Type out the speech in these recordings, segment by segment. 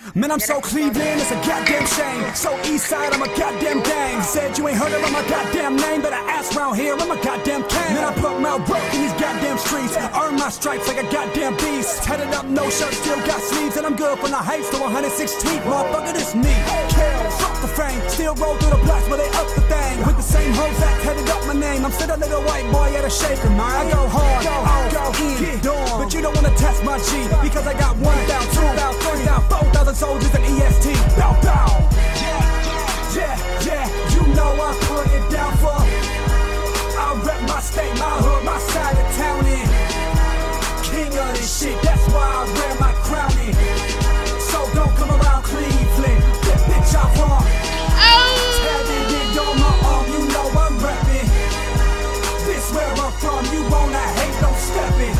Man, I'm so Cleveland, it's a goddamn shame. So east side, I'm a goddamn gang. Said you ain't heard of my goddamn name, but I ass round here, I'm a goddamn king. Man, I put my work in these goddamn streets. Earn my stripes like a goddamn beast. Tatted up, no shirt, still got sleeves. And I'm good from the heights to 116th. Motherfucker, this me. Kill, fuck the fame. Still roll through the blocks where they up the thing. With the same hoes that tatted up my name. I'm still a little white boy at a shaker, man. I go hard, go in, get on. But you don't wanna test my G, because I got 1 down, 2 down, 3 down, 4,000 soldiers in EST. Bow, bow. Yeah, you know I put it down for. I rep my state, my hood, my side of town in. King of this shit, that's why I wear my crown in. So don't come around Cleveland, that bitch I want. Tatted it on my arm, you know I'm reppin'. This where I'm from, you wanna hate, don't step it.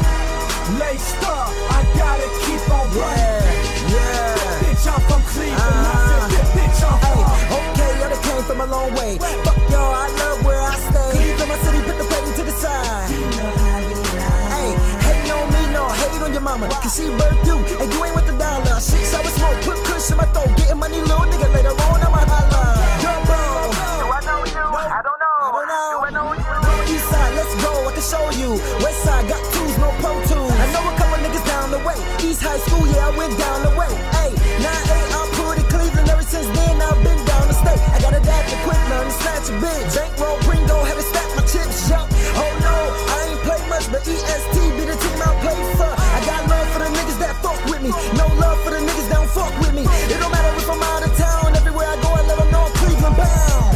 Laced up, I gotta keep on running. Yeah. Bitch, I'm from Cleveland, I said that bitch I'm from. Okay, I done came from a long way. Fuck y'all, I love where I stay. Cleveland, my city, put the petty to the side. Hey, hating on me, no, hate on your mama. Cause she birthed you, and you ain't with the dollar. 6 hours smoke, put kush in my throat. Getting money, little nigga, later on, I'ma holla. Jumbo. Do I know you? I don't know. Do I know you? East side, let's go, I can show you. West side, got tools, no pro tools. I know a couple niggas down the way. East high school, yeah, I went down the way. Hey, 9-8, I'm put in Cleveland. Ever since then, I've been down the state. I got a dad to quit, learn to snatch a bitch. Bankroll, Pringo, had to stack my chips, yup. Oh no, I ain't play much, but EST be the team I play for. I got love for the niggas that fuck with me. No love for the niggas that don't fuck with me. It don't matter if I'm out of town. Everywhere I go, I let them know I'm Cleveland bound.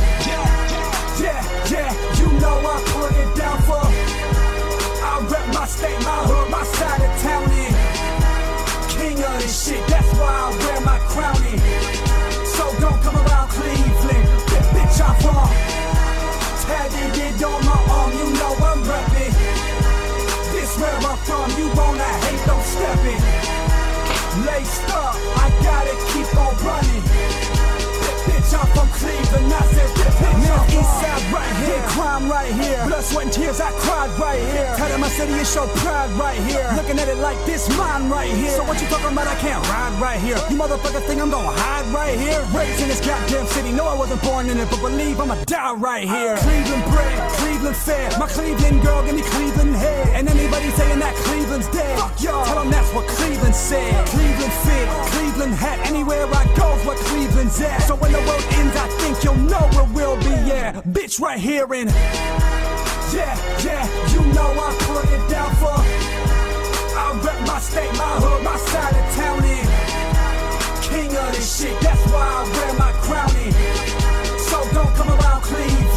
Yeah, you know I put it down for. I rep my state, my hood, my side of town in. King of this shit, that's why I wear my crown in. So don't come around Cleveland, that bitch I'm from. Tatted it on my arm, you know I'm reppin'. This where I'm from, you wanna hate, don't step it. Laced up, I gotta keep on running. Bitch, I'm from Cleveland, I said that bitch I'm from. East side right here, crime right here. Blood, sweat, and tears, I cried right here. Tired of my city, it's show pride right here. Looking at it like this, mine right here. So what you talking about, I can't ride right here. You motherfuckers think I'm gonna hide right here? Raised in this goddamn city, no I wasn't born in it, but believe I'ma die right here. Cleveland bred, Cleveland fed. My Cleveland girl give me Cleveland head. And anybody saying that Cleveland's dead, fuck y'all, tell them that's what Cleveland said. Cleveland fit, Cleveland hat. Anywhere I go's where Cleveland's at. So when the world ends, I think you'll know where we'll be, yeah. Bitch right here in. Yeah, you know I put it down for. I rep my state, my hood, my